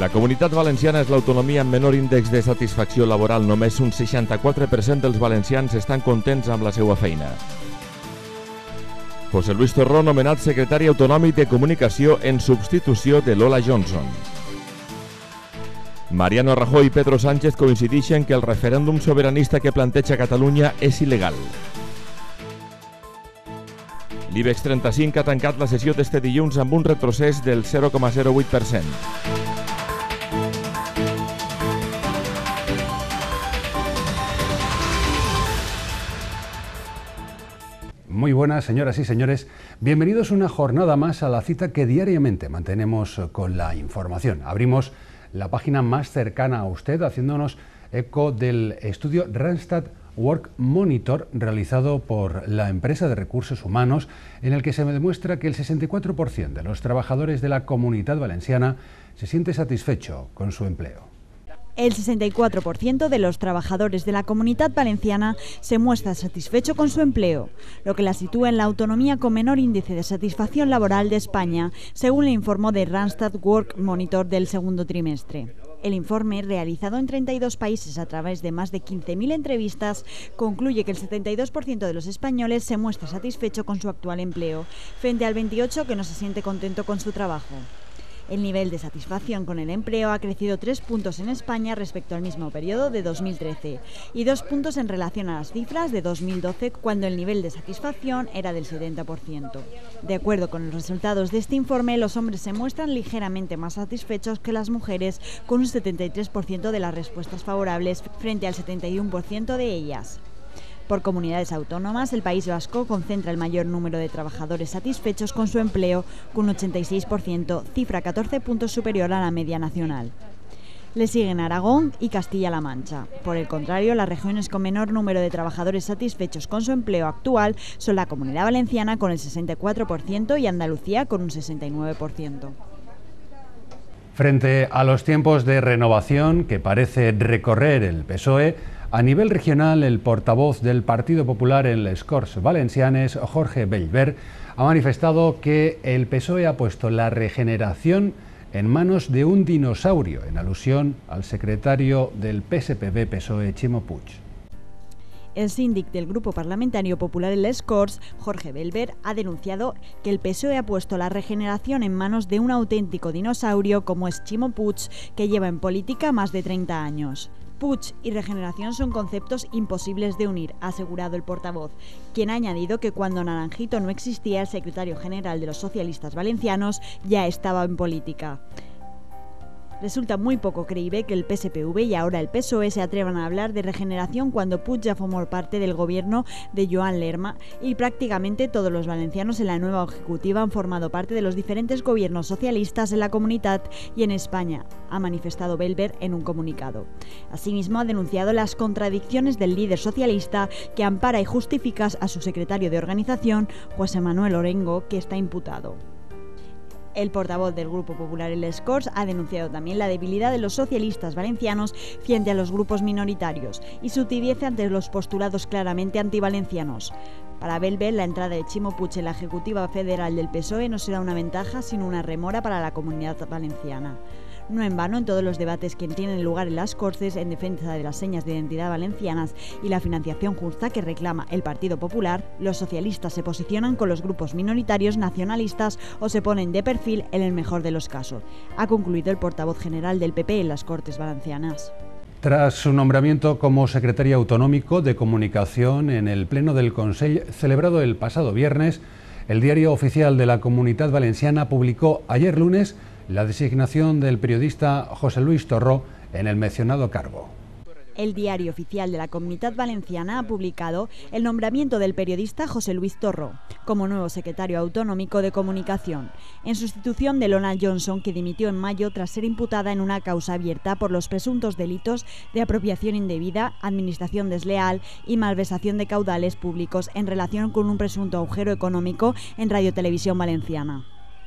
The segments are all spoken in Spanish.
La Comunitat Valenciana és l'autonomia amb menor índex de satisfacció laboral. Només un 64% dels valencians estan contents amb la seva feina. José Luis Torró, nomenat secretari autonòmic de Comunicació en substitució de Lola Johnson. Mariano Rajoy i Pedro Sánchez coincideixen que el referèndum sobiranista que planteja Catalunya és il·legal. L'IBEX 35 ha tancat la sessió d'este dilluns amb un retrocés del 0,08%. Muy buenas, señoras y señores. Bienvenidos una jornada más a la cita que diariamente mantenemos con la información. Abrimos la página más cercana a usted, haciéndonos eco del estudio Randstad Work Monitor realizado por la empresa de recursos humanos, en el que se demuestra que el 64% de los trabajadores de la Comunitat Valenciana se siente satisfecho con su empleo. El 64% de los trabajadores de la Comunitat Valenciana se muestra satisfecho con su empleo, lo que la sitúa en la autonomía con menor índice de satisfacción laboral de España, según el informe de Randstad Work Monitor del segundo trimestre. El informe, realizado en 32 países a través de más de 15.000 entrevistas, concluye que el 72% de los españoles se muestra satisfecho con su actual empleo, frente al 28% que no se siente contento con su trabajo. El nivel de satisfacción con el empleo ha crecido 3 puntos en España respecto al mismo periodo de 2013 y 2 puntos en relación a las cifras de 2012, cuando el nivel de satisfacción era del 70%. De acuerdo con los resultados de este informe, los hombres se muestran ligeramente más satisfechos que las mujeres, con un 73% de las respuestas favorables frente al 71% de ellas. Por comunidades autónomas, el País Vasco concentra el mayor número de trabajadores satisfechos con su empleo, con un 86%, cifra 14 puntos superior a la media nacional. Le siguen Aragón y Castilla-La Mancha. Por el contrario, las regiones con menor número de trabajadores satisfechos con su empleo actual son la Comunidad Valenciana con el 64% y Andalucía con un 69%. Frente a los tiempos de renovación que parece recorrer el PSOE, a nivel regional, el portavoz del Partido Popular en les Corts Valencianes, Jorge Bellver, ha manifestado que el PSOE ha puesto la regeneración en manos de un dinosaurio, en alusión al secretario del PSPV-PSOE, Ximo Puig. El síndic del Grupo Parlamentario Popular en les Corts, Jorge Bellver, ha denunciado que el PSOE ha puesto la regeneración en manos de un auténtico dinosaurio como es Ximo Puig, que lleva en política más de 30 años. Puig y regeneración son conceptos imposibles de unir, ha asegurado el portavoz, quien ha añadido que cuando Naranjito no existía, el secretario general de los socialistas valencianos ya estaba en política. Resulta muy poco creíble que el PSPV y ahora el PSOE se atrevan a hablar de regeneración cuando Puig ya formó parte del gobierno de Joan Lerma y prácticamente todos los valencianos en la nueva ejecutiva han formado parte de los diferentes gobiernos socialistas en la comunidad y en España, ha manifestado Bellver en un comunicado. Asimismo, ha denunciado las contradicciones del líder socialista que ampara y justifica a su secretario de organización, José Manuel Orengo, que está imputado. El portavoz del Grupo Popular en les Corts ha denunciado también la debilidad de los socialistas valencianos frente a los grupos minoritarios y su tibieza ante los postulados claramente antivalencianos. Para Bellver, la entrada de Ximo Puig en la Ejecutiva Federal del PSOE no será una ventaja, sino una remora para la Comunidad Valenciana. No en vano, en todos los debates que tienen lugar en las Cortes en defensa de las señas de identidad valencianas y la financiación justa que reclama el Partido Popular, los socialistas se posicionan con los grupos minoritarios nacionalistas o se ponen de perfil en el mejor de los casos, ha concluido el portavoz general del PP en las Cortes Valencianas. Tras su nombramiento como secretario autonómico de Comunicación en el Pleno del Consell celebrado el pasado viernes, el Diario Oficial de la Comunitat Valenciana publicó ayer lunes la designación del periodista José Luis Torró en el mencionado cargo. El Diario Oficial de la Comunitat Valenciana ha publicado el nombramiento del periodista José Luis Torró como nuevo secretario autonómico de Comunicación, en sustitución de Lola Johnson, que dimitió en mayo tras ser imputada en una causa abierta por los presuntos delitos de apropiación indebida, administración desleal y malversación de caudales públicos en relación con un presunto agujero económico en Radio Televisión Valenciana.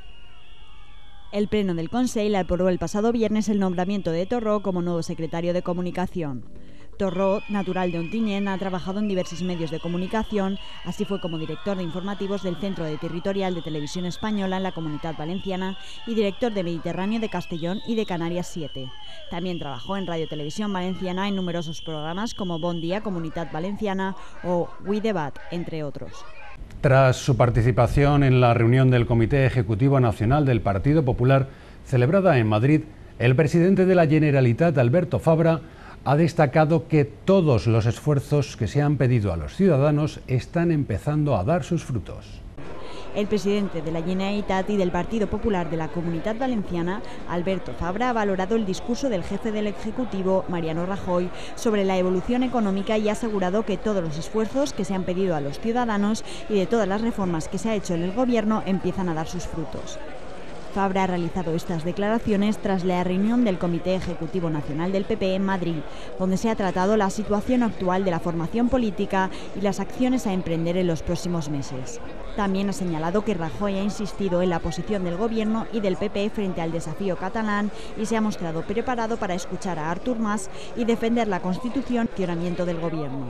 El Pleno del Consell aprobó el pasado viernes el nombramiento de Torró como nuevo secretario de Comunicación. Torró, natural de Ontinyent, ha trabajado en diversos medios de comunicación. Así fue como director de informativos del Centro de Territorial de Televisión Española en la Comunidad Valenciana y director de Mediterráneo de Castellón y de Canarias 7. También trabajó en Radio Televisión Valenciana en numerosos programas como Bon Día, Comunidad Valenciana o We Debat, entre otros. Tras su participación en la reunión del Comité Ejecutivo Nacional del Partido Popular, celebrada en Madrid, el presidente de la Generalitat, Alberto Fabra, ha destacado que todos los esfuerzos que se han pedido a los ciudadanos están empezando a dar sus frutos. El presidente de la Generalitat y del Partido Popular de la Comunidad Valenciana, Alberto Fabra, ha valorado el discurso del jefe del Ejecutivo, Mariano Rajoy, sobre la evolución económica y ha asegurado que todos los esfuerzos que se han pedido a los ciudadanos y de todas las reformas que se ha hecho en el Gobierno empiezan a dar sus frutos. Fabra ha realizado estas declaraciones tras la reunión del Comité Ejecutivo Nacional del PP en Madrid, donde se ha tratado la situación actual de la formación política y las acciones a emprender en los próximos meses. También ha señalado que Rajoy ha insistido en la posición del Gobierno y del PP frente al desafío catalán y se ha mostrado preparado para escuchar a Artur Mas y defender la Constitución y el funcionamiento del Gobierno.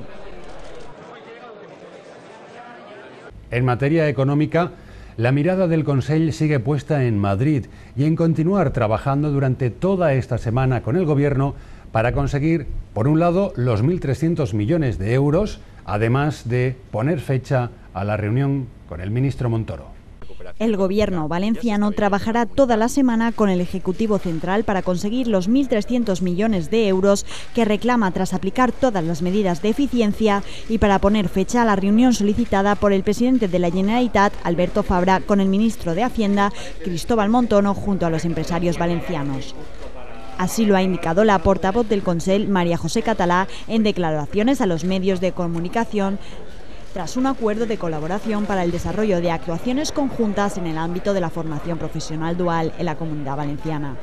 En materia económica, la mirada del Consell sigue puesta en Madrid y en continuar trabajando durante toda esta semana con el Gobierno para conseguir, por un lado, los 1.300 millones de euros, además de poner fecha a la reunión con el ministro Montoro. El Gobierno valenciano trabajará toda la semana con el Ejecutivo Central para conseguir los 1.300 millones de euros que reclama tras aplicar todas las medidas de eficiencia y para poner fecha a la reunión solicitada por el presidente de la Generalitat, Alberto Fabra, con el ministro de Hacienda, Cristóbal Montoro, junto a los empresarios valencianos. Así lo ha indicado la portavoz del Consell, María José Català, en declaraciones a los medios de comunicación, tras un acuerdo de colaboración para el desarrollo de actuaciones conjuntas en el ámbito de la formación profesional dual en la Comunidad Valenciana.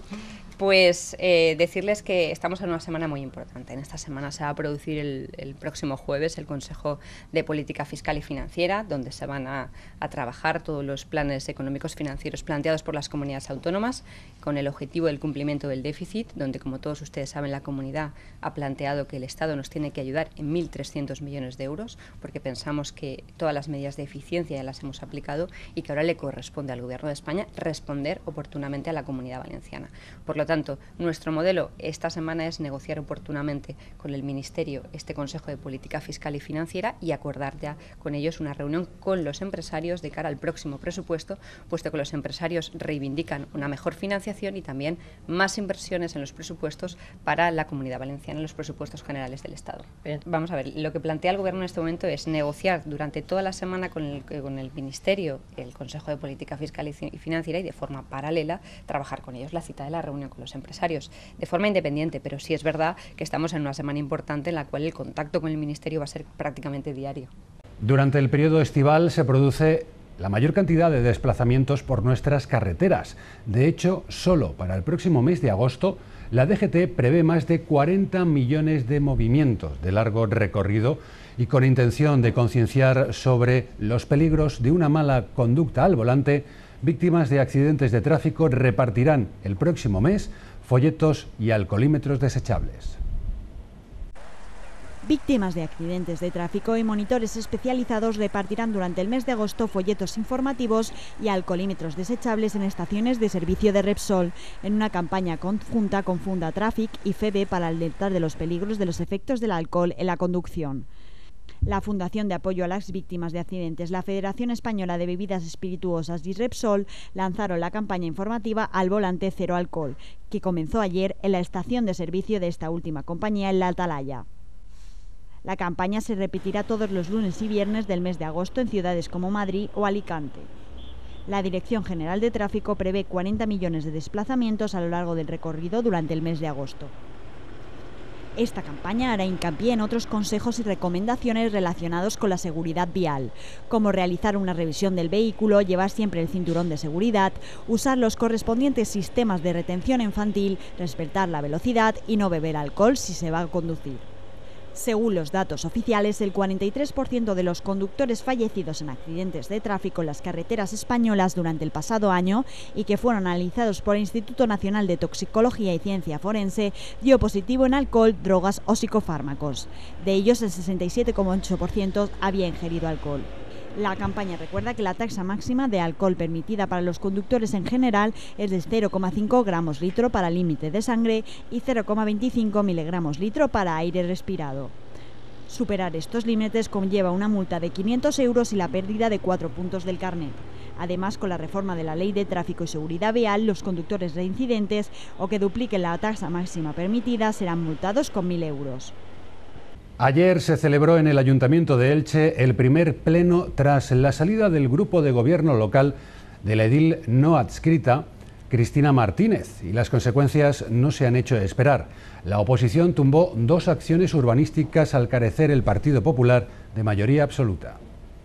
Pues decirles que estamos en una semana muy importante. En esta semana se va a producir el próximo jueves el Consejo de Política Fiscal y Financiera, donde se van a trabajar todos los planes económicos financieros planteados por las comunidades autónomas con el objetivo del cumplimiento del déficit, donde, como todos ustedes saben, la comunidad ha planteado que el Estado nos tiene que ayudar en 1.300 millones de euros, porque pensamos que todas las medidas de eficiencia ya las hemos aplicado y que ahora le corresponde al Gobierno de España responder oportunamente a la Comunidad Valenciana. Por lo tanto, nuestro modelo esta semana es negociar oportunamente con el Ministerio este Consejo de Política Fiscal y Financiera y acordar ya con ellos una reunión con los empresarios de cara al próximo presupuesto, puesto que los empresarios reivindican una mejor financiación y también más inversiones en los presupuestos para la Comunidad Valenciana, en los presupuestos generales del Estado. Vamos a ver, lo que plantea el Gobierno en este momento es negociar durante toda la semana con el Ministerio, el Consejo de Política Fiscal y Financiera y de forma paralela trabajar con ellos la cita de la reunión con los empresarios, de forma independiente, pero sí es verdad que estamos en una semana importante en la cual el contacto con el Ministerio va a ser prácticamente diario. Durante el periodo estival se produce la mayor cantidad de desplazamientos por nuestras carreteras. De hecho, solo para el próximo mes de agosto, la DGT prevé más de 40 millones de movimientos de largo recorrido y con intención de concienciar sobre los peligros de una mala conducta al volante, víctimas de accidentes de tráfico repartirán el próximo mes folletos y alcoholímetros desechables. Víctimas de accidentes de tráfico y monitores especializados repartirán durante el mes de agosto folletos informativos y alcoholímetros desechables en estaciones de servicio de Repsol, en una campaña conjunta con Fundatràfic y FEBE para alertar de los peligros de los efectos del alcohol en la conducción. La Fundación de Apoyo a las Víctimas de Accidentes, la Federación Española de Bebidas Espirituosas y Repsol lanzaron la campaña informativa Al Volante Cero Alcohol, que comenzó ayer en la estación de servicio de esta última compañía en La Atalaya. La campaña se repetirá todos los lunes y viernes del mes de agosto en ciudades como Madrid o Alicante. La Dirección General de Tráfico prevé 40 millones de desplazamientos a lo largo del recorrido durante el mes de agosto. Esta campaña hará hincapié en otros consejos y recomendaciones relacionados con la seguridad vial, como realizar una revisión del vehículo, llevar siempre el cinturón de seguridad, usar los correspondientes sistemas de retención infantil, respetar la velocidad y no beber alcohol si se va a conducir. Según los datos oficiales, el 43% de los conductores fallecidos en accidentes de tráfico en las carreteras españolas durante el pasado año y que fueron analizados por el Instituto Nacional de Toxicología y Ciencia Forense dio positivo en alcohol, drogas o psicofármacos. De ellos, el 67,8% había ingerido alcohol. La campaña recuerda que la tasa máxima de alcohol permitida para los conductores en general es de 0,5 gramos litro para límite de sangre y 0,25 miligramos litro para aire respirado. Superar estos límites conlleva una multa de 500 euros y la pérdida de 4 puntos del carnet. Además, con la reforma de la Ley de Tráfico y Seguridad Vial, los conductores reincidentes o que dupliquen la tasa máxima permitida serán multados con 1.000 euros. Ayer se celebró en el Ayuntamiento de Elche el primer pleno tras la salida del grupo de gobierno local de la edil no adscrita, Cristina Martínez, y las consecuencias no se han hecho esperar. La oposición tumbó 2 acciones urbanísticas al carecer el Partido Popular de mayoría absoluta.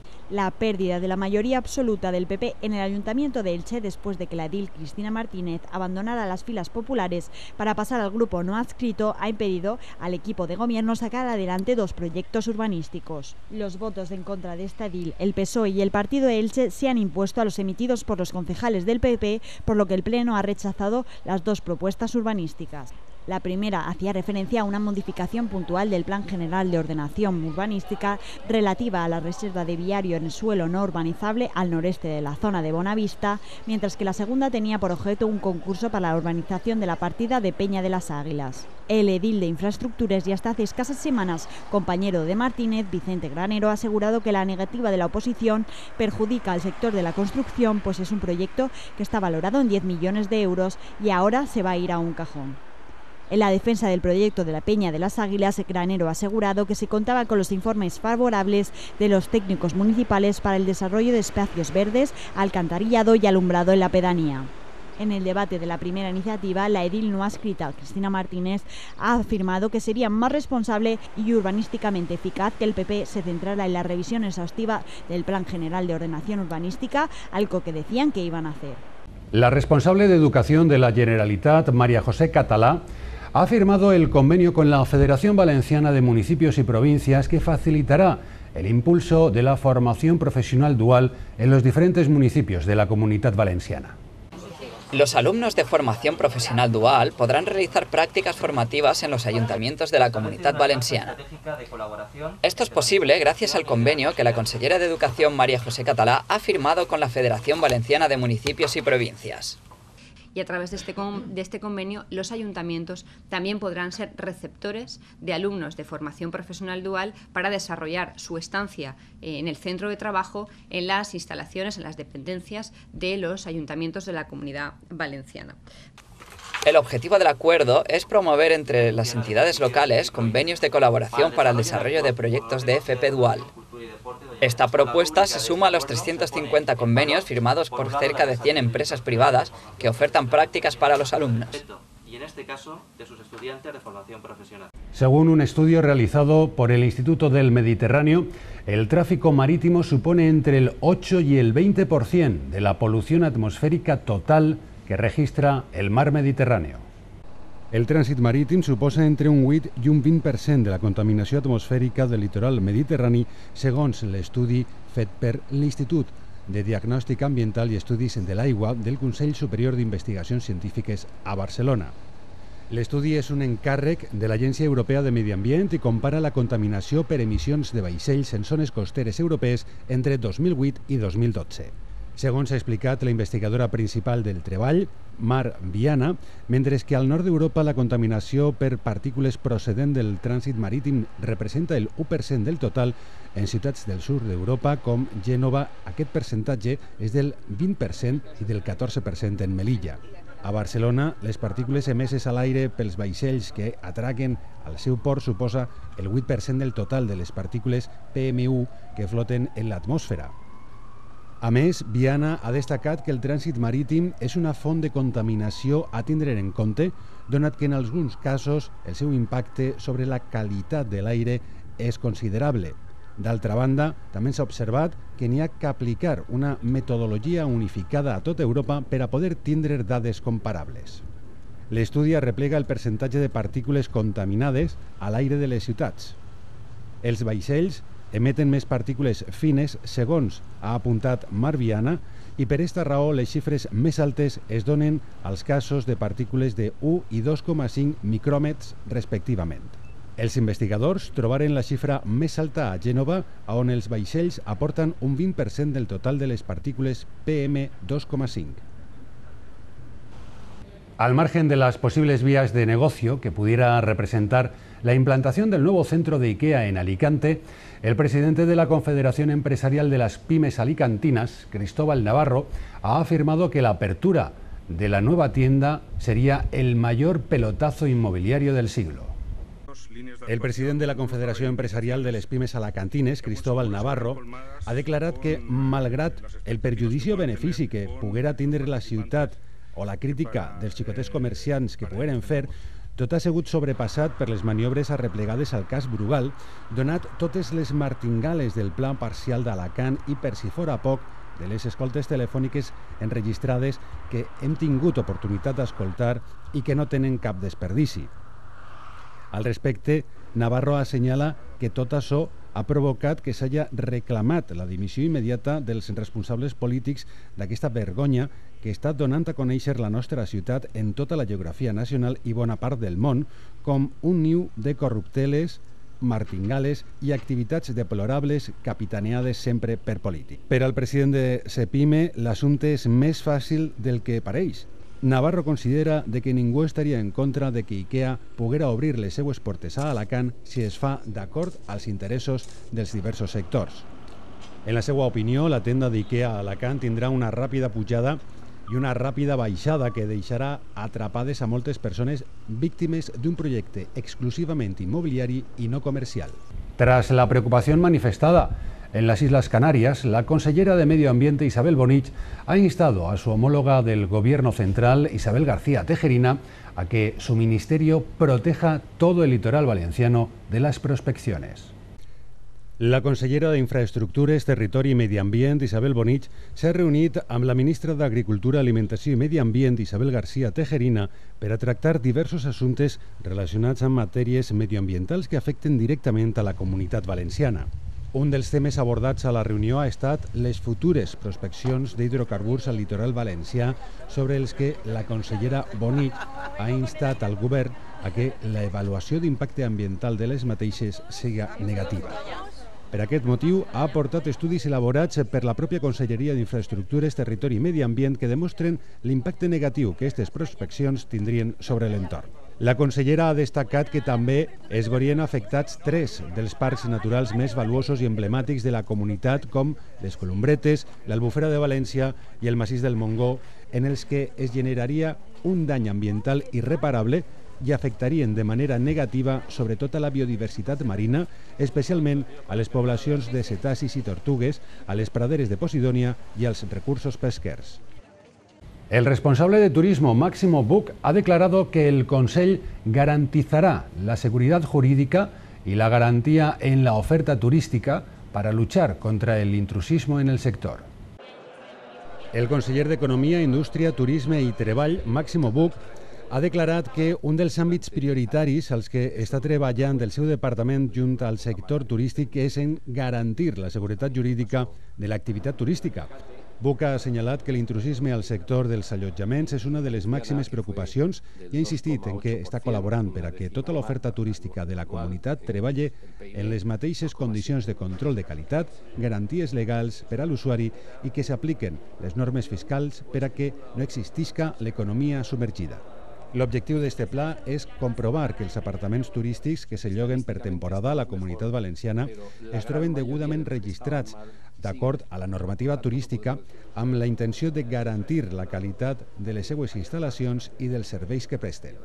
La pérdida de la mayoría absoluta del PP en el Ayuntamiento de Elche después de que la edil Cristina Martínez abandonara las filas populares para pasar al grupo no adscrito ha impedido al equipo de gobierno sacar adelante 2 proyectos urbanísticos. Los votos en contra de esta edil, el PSOE y el Partido de Elche se han impuesto a los emitidos por los concejales del PP, por lo que el Pleno ha rechazado las 2 propuestas urbanísticas. La primera hacía referencia a una modificación puntual del Plan General de Ordenación Urbanística relativa a la reserva de viario en el suelo no urbanizable al noreste de la zona de Bonavista, mientras que la segunda tenía por objeto un concurso para la urbanización de la partida de Peña de las Águilas. El edil de Infraestructuras y hasta hace escasas semanas compañero de Martínez, Vicente Granero, ha asegurado que la negativa de la oposición perjudica al sector de la construcción, pues es un proyecto que está valorado en 10 millones de euros y ahora se va a ir a un cajón. En la defensa del proyecto de la Peña de las Águilas, Granero ha asegurado que se contaba con los informes favorables de los técnicos municipales para el desarrollo de espacios verdes, alcantarillado y alumbrado en la pedanía. En el debate de la primera iniciativa, la edil no adscrita, Cristina Martínez, ha afirmado que sería más responsable y urbanísticamente eficaz que el PP se centrara en la revisión exhaustiva del Plan General de Ordenación Urbanística, algo que decían que iban a hacer. La responsable de Educación de la Generalitat, María José Catalá, ha firmado el convenio con la Federación Valenciana de Municipios y Provincias que facilitará el impulso de la formación profesional dual en los diferentes municipios de la Comunitat Valenciana. Los alumnos de formación profesional dual podrán realizar prácticas formativas en los ayuntamientos de la Comunitat Valenciana. Esto es posible gracias al convenio que la consellera de Educación, María José Catalá, ha firmado con la Federación Valenciana de Municipios y Provincias. Y a través de este convenio, los ayuntamientos también podrán ser receptores de alumnos de formación profesional dual para desarrollar su estancia en el centro de trabajo en las instalaciones, en las dependencias de los ayuntamientos de la Comunidad Valenciana. El objetivo del acuerdo es promover entre las entidades locales convenios de colaboración para el desarrollo de proyectos de FP Dual. Esta propuesta se suma a los 350 convenios firmados por cerca de 100 empresas privadas que ofertan prácticas para los alumnos. Y en este caso, de sus estudiantes de formación profesional. Según un estudio realizado por el Instituto del Mediterráneo, el tráfico marítimo supone entre el 8 y el 20% de la polución atmosférica total que registra el mar Mediterráneo. El trànsit marítim suposa entre un 8 i un 20% de la contaminació atmosfèrica del litoral mediterrani, segons l'estudi fet per l'Institut de Diagnòstic Ambiental i Estudis de l'Aigua del Consell Superior d'Investigacions Científiques a Barcelona. L'estudi és un encàrrec de l'Agència Europea de Medi Ambient i compara la contaminació per emissions de vaixells en zones costeres europees entre 2008 i 2012. Segons ha explicat la investigadora principal del treball, Mar Viana, mentre que al nord d'Europa la contaminació per partícules procedent del trànsit marítim representa el 1% del total, en ciutats del sud d'Europa com Gènova aquest percentatge és del 20% i del 14% en Melilla. A Barcelona, les partícules emeses a l'aire pels vaixells que atraquen al seu port suposa el 8% del total de les partícules PM1 que floten en l'atmosfera. A més, Viana ha destacat que el trànsit marítim és una font de contaminació a tindre en compte, donat que en alguns casos el seu impacte sobre la qualitat de l'aire és considerable. D'altra banda, també s'ha observat que n'hi ha que aplicar una metodologia unificada a tota Europa per a poder tindre dades comparables. L'estudi replega el percentatge de partícules contaminades a l'aire de les ciutats. Els vaixells emeten més partícules fines, segons ha apuntat Marc Viana, i per aquesta raó les xifres més altes es donen als casos de partícules de 1 i 2,5 micròmetres respectivament. Els investigadors trobaren la xifra més alta a Gènova, on els vaixells aporten un 20% del total de les partícules PM2,5. Al margen de las posibles vías de negocio que pudiera representar la implantación del nuevo centro de IKEA en Alicante, el presidente de la Confederación Empresarial de las Pymes Alicantinas, Cristóbal Navarro, ha afirmado que la apertura de la nueva tienda sería el mayor pelotazo inmobiliario del siglo. El president de la Confederació Empresarial de les Pimes Alacantines, Cristóbal Navarro, ha declarat que, malgrat el perjudici o benefici que poguera tindre la ciutat o la crítica dels xicotets comerciants que pogueren fer, tot ha sigut sobrepassat per les maniobres arreplegades al cas Brugal, donat totes les martingales del pla parcial d'Alacant i, per si fora poc, de les escoltes telefòniques enregistrades que hem tingut oportunitat d'escoltar i que no tenen cap desperdici. Al respecte, Navarro assenyala que tot això ha provocat que s'hagi reclamat la dimissió immediata dels responsables polítics d'aquesta vergonya que està donant a conèixer la nostra ciutat en tota la geografia nacional i bona part del món com un niu de corrupteles, martingales i activitats deplorables capitaneades sempre per polític. Per al president de Cepime, l'assumpte és més fàcil del que pareix. Navarro considera de que ningú estaria en contra de que IKEA poguera obrir les seues portes a Alacant si es fa d'acord als interessos dels diversos sectors. En la seva opinió, la tenda d'IKEA a Alacant tindrà una ràpida pujada i una ràpida baixada que deixarà atrapades a moltes persones víctimes d'un projecte exclusivamente inmobiliari y no comercial. Tras la preocupación manifestada en las Islas Canarias, la consellera de Medio Ambiente Isabel Bonich ha instado a su homóloga del Gobierno Central, Isabel García Tejerina, a que su ministerio proteja todo el litoral valenciano de las prospecciones. La consellera d'Infraestructures, Territori i Medi Ambient, Isabel Bonich, s'ha reunit amb la ministra d'Agricultura, Alimentació i Medi Ambient, Isabel García Tejerina, per a tractar diversos assumptes relacionats amb matèries medioambientals que afecten directament a la comunitat valenciana. Un dels temes abordats a la reunió ha estat les futures prospeccions d'hidrocarburs al litoral valencià, sobre els que la consellera Bonich ha instat al govern a que l'avaluació d'impacte ambiental de les mateixes siga negativa. Per aquest motiu, ha aportat estudis elaborats per la pròpia Conselleria d'Infraestructures, Territori i Medi Ambient que demostren l'impacte negatiu que aquestes prospeccions tindrien sobre l'entorn. La consellera ha destacat que també es veurien afectats 3 dels parcs naturals més valuosos i emblemàtics de la comunitat, com les Columbretes, l'Albufera de València i el Massís del Montgó, en els que es generaria un dany ambiental irreparable i afectarien de manera negativa sobretot a la biodiversitat marina, especialment a les poblacions de cetacis i tortugues, a les praderes de Posidònia i als recursos pesquers. El responsable de turismo, Máximo Buch, ha declarado que el Consell garantizará la seguridad jurídica y la garantía en la oferta turística para luchar contra el intrusismo en el sector. El conseller d'Economia, Indústria, Turisme i Treball, Máximo Buch, ha declarat que un dels àmbits prioritaris als que està treballant el seu departament junt al sector turístic és en garantir la seguretat jurídica de l'activitat turística. Buch ha assenyalat que l'intrusisme al sector dels allotjaments és una de les màximes preocupacions i ha insistit en que està col·laborant per a que tota l'oferta turística de la comunitat treballe en les mateixes condicions de control de qualitat, garanties legals per a l'usuari i que s'apliquen les normes fiscals per a que no existisca l'economia submergida. L'objectiu d'aquest pla és comprovar que els apartaments turístics que se lloguen per temporada a la comunitat valenciana es troben degudament registrats d'acord a la normativa turística amb la intenció de garantir la qualitat de les seues instal·lacions i dels serveis que presten.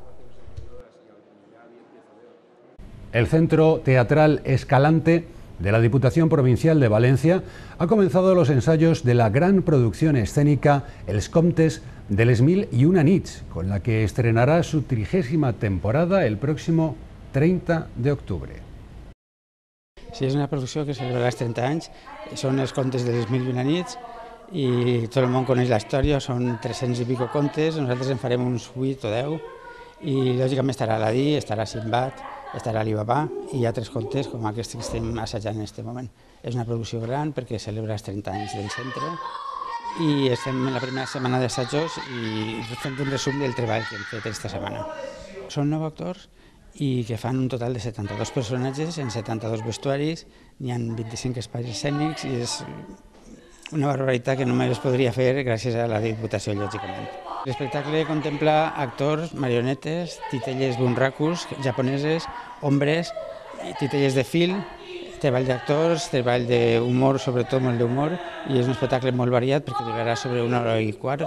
El Centro Teatral Escalante de la Diputación Provincial de Valencia ha comenzado los ensayos de la gran producción escénica Els Comtes de les Mil i Una Nits, con la que estrenará su 30ª temporada el próximo 30 de octubre. Sí, és una producció que celebrarà els 30 anys, són els contes de les Mil i Una Nits i tot el món coneix la història, són 300 i pico contes, nosaltres en farem uns 8 o 10 i lògicament estarà Aladí, estarà Sinbad, estarà Alibaba i altres contes com aquests que estem assajant en aquest moment. És una producció gran perquè celebra els 30 anys del centre i estem en la primera setmana d'assajos i fem un resum del treball que hem fet aquesta setmana. Són 9 actors i que fan un total de 72 personatges en 72 vestuaris, n'hi ha 25 espais escènics i és una barbaritat que només es podria fer gràcies a la Diputació, lògicament. L'espectacle contempla actors, marionetes, titelles bunrakus japoneses, ombres, titelles de fil, treball d'actors, treball d'humor, sobretot molt d'humor, i és un espectacle molt variat perquè durarà sobre 1 hora i quart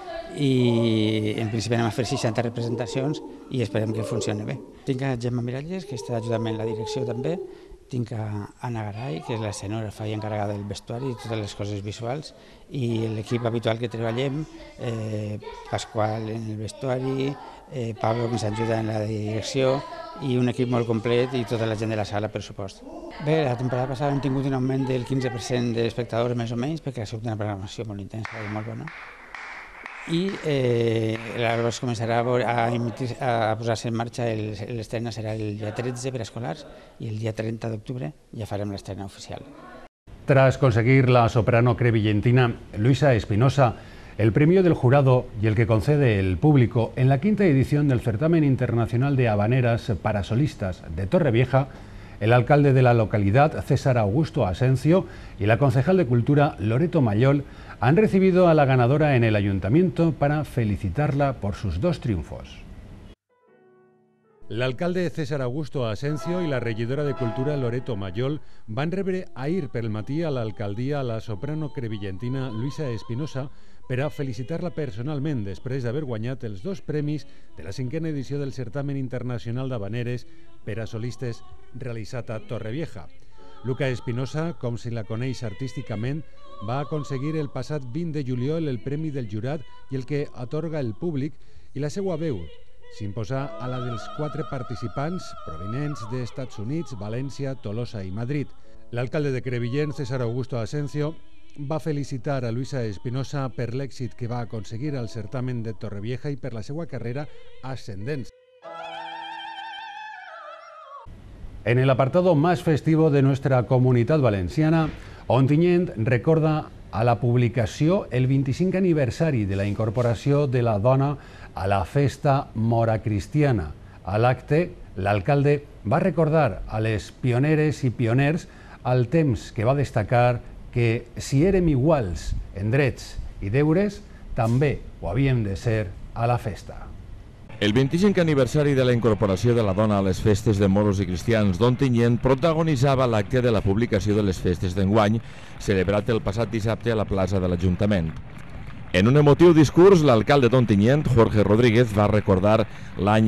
i en principi anem a fer 60 representacions i esperem que funcioni bé. Tinc a Gemma Miralles, que està ajudant en la direcció també, tinc a Anna Garay, que és l'escenògrafa i encarregada del vestuari i totes les coses visuals, i l'equip habitual que treballem, Pasqual en el vestuari, Pablo que ens ajuda en la direcció i un equip molt complet i tota la gent de la sala, per supost. Bé, la temporada passada hem tingut un augment del 15% d'espectadors més o menys perquè ha sigut una programació molt intensa i molt bona. I llavors començarà a posar-se en marxa, l'estrena serà el dia 13 per a escolars i el dia 30 d'octubre ja farem l'estrena oficial. Tras conseguir la soprano crevillentina Luisa Espinosa, el premio del jurado y el que concede el público en la 5ª edición del Certamen Internacional de Habaneras para Solistas de Torrevieja, el alcalde de la localidad, César Augusto Asencio, y la concejal de Cultura, Loreto Mayol, han recibido a la ganadora en el ayuntamiento para felicitarla por sus 2 triunfos. L'alcalde César Augusto Asencio i la regidora de Cultura Loreto Mayol van rebre ahir pel matí a l'alcaldia la soprano crevillentina Luisa Espinosa per a felicitar-la personalment després d'haver guanyat els 2 premis de la 5a edició del Certamen Internacional d'Habaneres per a Solistes realitzat a Torrevieja. Luca Espinosa, com se la coneix artísticament, va aconseguir el passat 20 de juliol el Premi del Jurat i el que atorga el públic, i la seva veu s'imposà a la dels 4 participants provinents d'Estats Units, València, Tolosa i Madrid. L'alcalde de Crevillent, César Augusto Asencio, va felicitar a Luisa Espinosa per l'èxit que va aconseguir al certamen de Torrevieja i per la seva carrera ascendent. En el apartado más festivo de nuestra comunitat valenciana, Ontinyent recorda a la publicació el 25 aniversari de la incorporació de la dona a la festa mora cristiana. A l'acte, l'alcalde va recordar a les pioneres i pioners el temps que va destacar que si érem iguals en drets i deures, també ho havíem de ser a la festa. El 25 aniversari de la incorporació de la dona a les festes de moros i cristians d'Ontinyent protagonitzava l'acte de la publicació de les festes d'enguany, celebrat el passat dissabte a la plaça de l'Ajuntament. En un emotiu discurs, l'alcalde d'Ontinyent, Jorge Rodríguez, va recordar l'any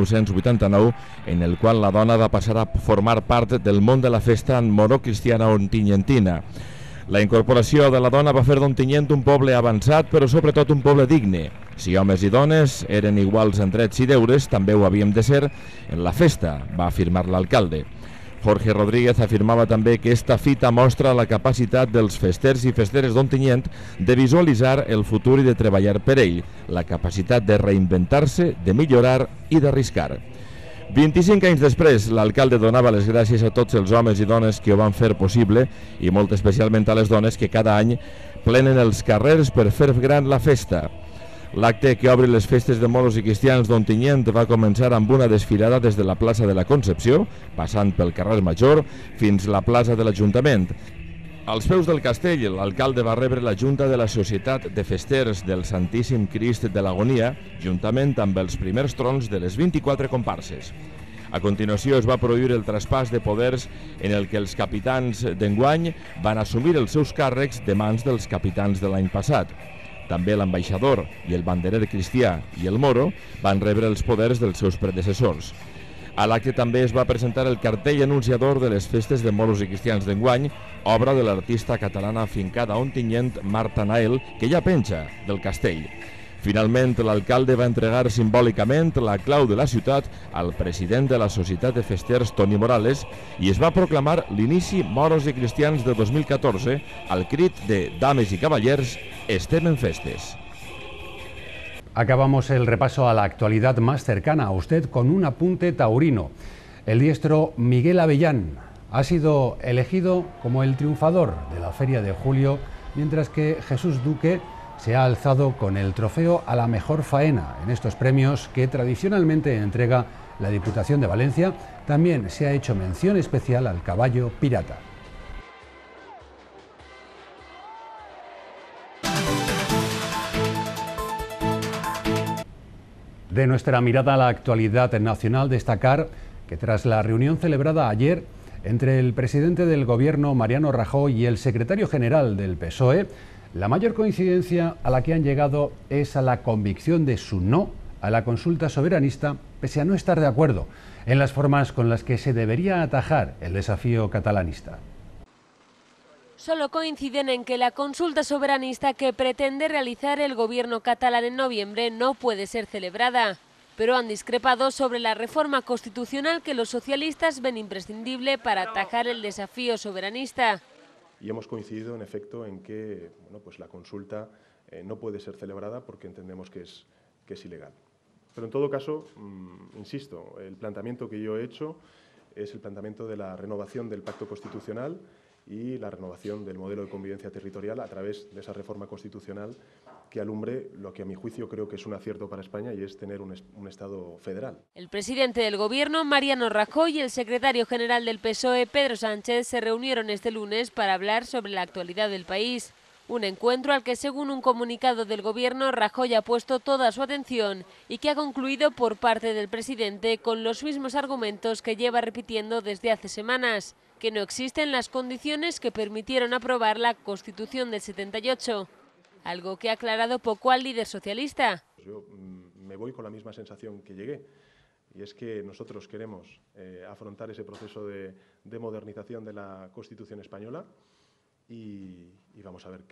1989, en el qual la dona va passar a formar part del món de la festa moro-cristiana ontinyentina. La incorporació de la dona va fer d'Ontinyent un poble avançat, però sobretot un poble digne. Si homes i dones eren iguals en drets i deures, també ho havíem de ser en la festa, va afirmar l'alcalde. Jorge Rodríguez afirmava també que esta fita mostra la capacitat dels festers i festeres d'Ontinyent de visualitzar el futur i de treballar per ell, la capacitat de reinventar-se, de millorar i d'arriscar. 25 anys després, l'alcalde donava les gràcies a tots els homes i dones que ho van fer possible i molt especialment a les dones que cada any plenen els carrers per fer gran la festa. L'acte que obre les festes de moros i cristians d'Ontinyent va començar amb una desfilada des de la plaça de la Concepció, passant pel carrer Major, fins a la plaça de l'Ajuntament. Als peus del castell, l'alcalde va rebre la Junta de la Societat de Festers del Santíssim Crist de l'Agonia, juntament amb els primers trons de les 24 comparses. A continuació es va produir el traspàs de poders en el que els capitans d'enguany van assumir els seus càrrecs de mans dels capitans de l'any passat. També l'ambaixador i el banderer cristià i el moro van rebre els poders dels seus predecessors. A l'acte també es va presentar el cartell anunciador de les festes de moros i cristians d'enguany, obra de l'artista catalana afincada a Ontinyent, Marta Nael, que ja penja del castell. Finalment, l'alcalde va entregar simbòlicament la clau de la ciutat al president de la Societat de Festers, Toni Morales, i es va proclamar l'inici Moros i Cristians de 2014 al crit de «Dames i cavallers, estem en festes». Acabamos el repaso a la actualidad más cercana a usted con un apunte taurino. El diestro Miguel Avellán ha sido elegido como el triunfador de la Feria de Julio, mientras que Jesús Duque se ha alzado con el trofeo a la mejor faena en estos premios que tradicionalmente entrega la Diputación de Valencia. También se ha hecho mención especial al caballo pirata. De nuestra mirada a la actualidad nacional, destacar que tras la reunión celebrada ayer entre el presidente del Gobierno, Mariano Rajoy, y el secretario general del PSOE, la mayor coincidencia a la que han llegado es a la convicción de su no a la consulta soberanista, pese a no estar de acuerdo en las formas con las que se debería atajar el desafío catalanista. Solo coinciden en que la consulta soberanista que pretende realizar el gobierno catalán en noviembre no puede ser celebrada, pero han discrepado sobre la reforma constitucional que los socialistas ven imprescindible para atajar el desafío soberanista. Y hemos coincidido, en efecto, en que pues la consulta no puede ser celebrada porque entendemos que es ilegal. Pero en todo caso, insisto, el planteamiento que yo he hecho es el planteamiento de la renovación del pacto constitucional y la renovación del modelo de convivencia territorial a través de esa reforma constitucional que alumbre lo que a mi juicio creo que es un acierto para España, y es tener un Estado federal. El presidente del Gobierno, Mariano Rajoy, y el secretario general del PSOE, Pedro Sánchez, se reunieron este lunes para hablar sobre la actualidad del país. Un encuentro al que, según un comunicado del Gobierno, Rajoy ha puesto toda su atención y que ha concluido por parte del presidente con los mismos argumentos que lleva repitiendo desde hace semanas: que no existen las condiciones que permitieron aprobar la Constitución del 78, algo que ha aclarado poco al líder socialista. Yo me voy con la misma sensación que llegué, y es que nosotros queremos afrontar ese proceso de modernización de la Constitución española y vamos a ver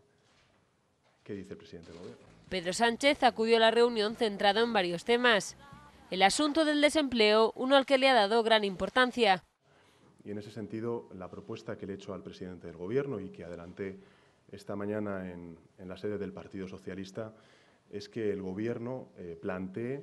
qué dice el presidente del Gobierno. Pedro Sánchez acudió a la reunión centrado en varios temas. El asunto del desempleo, uno al que le ha dado gran importancia. Y en ese sentido, la propuesta que le he hecho al presidente del Gobierno y que adelanté esta mañana en la sede del Partido Socialista es que el Gobierno plantee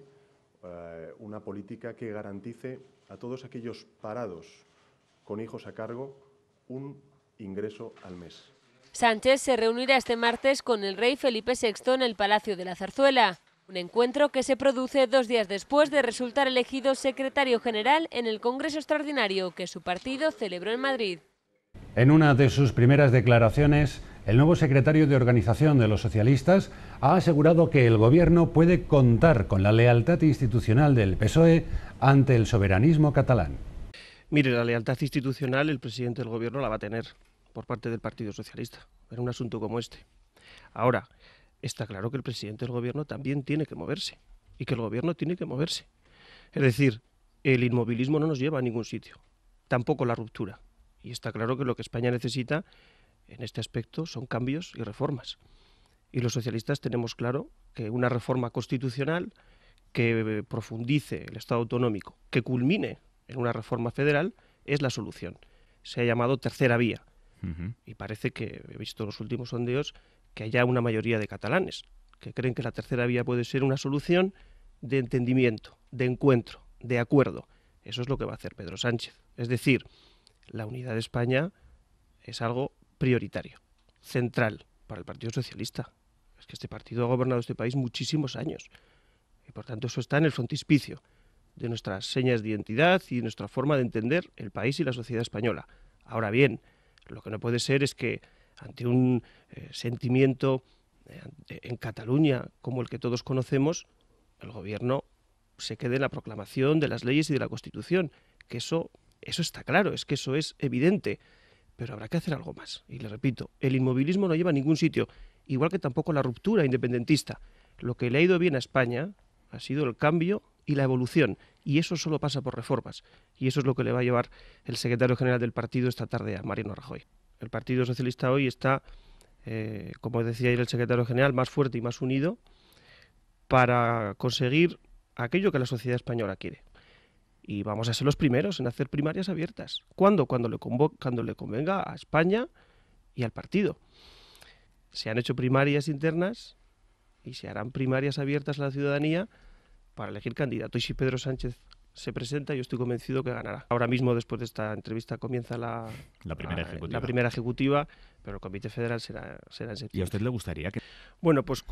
una política que garantice a todos aquellos parados con hijos a cargo un ingreso al mes. Sánchez se reunirá este martes con el rey Felipe VI en el Palacio de la Zarzuela. Un encuentro que se produce 2 días después de resultar elegido secretario general en el Congreso Extraordinario que su partido celebró en Madrid. En una de sus primeras declaraciones, el nuevo secretario de Organización de los Socialistas ha asegurado que el Gobierno puede contar con la lealtad institucional del PSOE ante el soberanismo catalán. Mire, la lealtad institucional el presidente del Gobierno la va a tener por parte del Partido Socialista en un asunto como este. Ahora, está claro que el presidente del Gobierno también tiene que moverse y que el Gobierno tiene que moverse. Es decir, el inmovilismo no nos lleva a ningún sitio, tampoco la ruptura. Y está claro que lo que España necesita en este aspecto son cambios y reformas. Y los socialistas tenemos claro que una reforma constitucional que profundice el Estado autonómico, que culmine en una reforma federal, es la solución. Se ha llamado tercera vía. Y parece que, he visto en los últimos sondeos, que haya una mayoría de catalanes que creen que la tercera vía puede ser una solución de entendimiento, de encuentro, de acuerdo. Eso es lo que va a hacer Pedro Sánchez. Es decir, la unidad de España es algo prioritario, central para el Partido Socialista. Es que este partido ha gobernado este país muchísimos años y por tanto eso está en el frontispicio de nuestras señas de identidad y de nuestra forma de entender el país y la sociedad española. Ahora bien, lo que no puede ser es que ante un sentimiento en Cataluña como el que todos conocemos, el Gobierno se quede en la proclamación de las leyes y de la Constitución, que eso está claro, es que eso es evidente, pero habrá que hacer algo más. Y le repito, el inmovilismo no lleva a ningún sitio, igual que tampoco la ruptura independentista. Lo que le ha ido bien a España ha sido el cambio y la evolución, y eso solo pasa por reformas, y eso es lo que le va a llevar el secretario general del partido esta tarde a Mariano Rajoy. El Partido Socialista hoy está, como decía ayer el secretario general, más fuerte y más unido para conseguir aquello que la sociedad española quiere. Y vamos a ser los primeros en hacer primarias abiertas. ¿Cuándo? Cuando le convenga a España y al partido. Se han hecho primarias internas y se harán primarias abiertas a la ciudadanía para elegir candidato. Y si Pedro Sánchez se presenta y yo estoy convencido que ganará. Ahora mismo, después de esta entrevista, comienza la primera ejecutiva, pero el Comité Federal será en septiembre. ¿Y a usted le gustaría que...? Bueno, pues